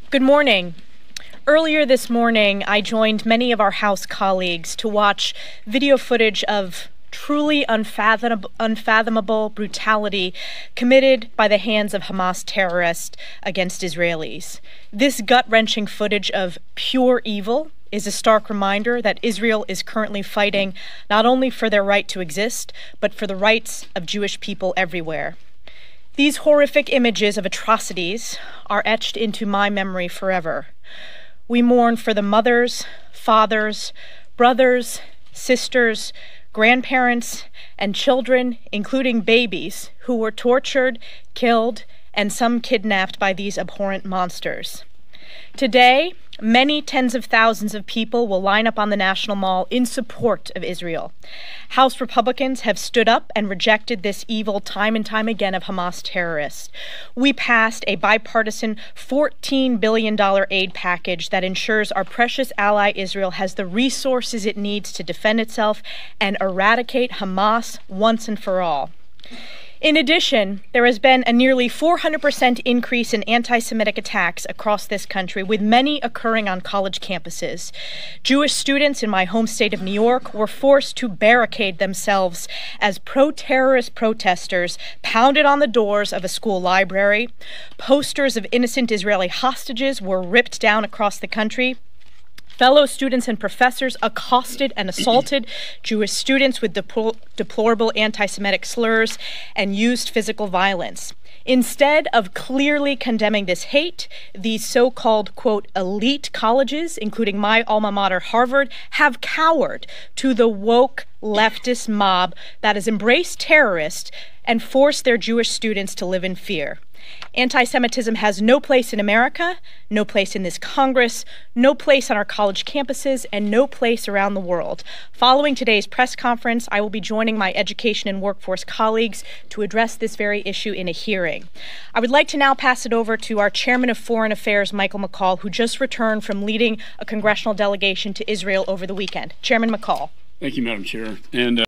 Good morning. Earlier this morning, I joined many of our House colleagues to watch video footage of truly unfathomable brutality committed by the hands of Hamas terrorists against Israelis. This gut-wrenching footage of pure evil is a stark reminder that Israel is currently fighting not only for their right to exist, but for the rights of Jewish people everywhere. These horrific images of atrocities are etched into my memory forever. We mourn for the mothers, fathers, brothers, sisters, grandparents, and children, including babies, who were tortured, killed, and some kidnapped by these abhorrent monsters. Today, many tens of thousands of people will line up on the National Mall in support of Israel. House Republicans have stood up and rejected this evil time and time again of Hamas terrorists. We passed a bipartisan $14 billion aid package that ensures our precious ally Israel has the resources it needs to defend itself and eradicate Hamas once and for all. In addition, there has been a nearly 400% increase in anti-Semitic attacks across this country, with many occurring on college campuses. Jewish students in my home state of New York were forced to barricade themselves as pro-terrorist protesters pounded on the doors of a school library. Posters of innocent Israeli hostages were ripped down across the country. Fellow students and professors accosted and assaulted Jewish students with deplorable anti-Semitic slurs and used physical violence. Instead of clearly condemning this hate, these so-called, quote, elite colleges, including my alma mater, Harvard, have cowered to the woke leftist mob that has embraced terrorists and forced their Jewish students to live in fear. Anti-Semitism has no place in America, no place in this Congress, no place on our college campuses, and no place around the world. Following today's press conference, I will be joining my education and workforce colleagues to address this very issue in a hearing. I would like to now pass it over to our Chairman of Foreign Affairs, Michael McCaul, who just returned from leading a congressional delegation to Israel over the weekend. Chairman McCaul. Thank you, Madam Chair. And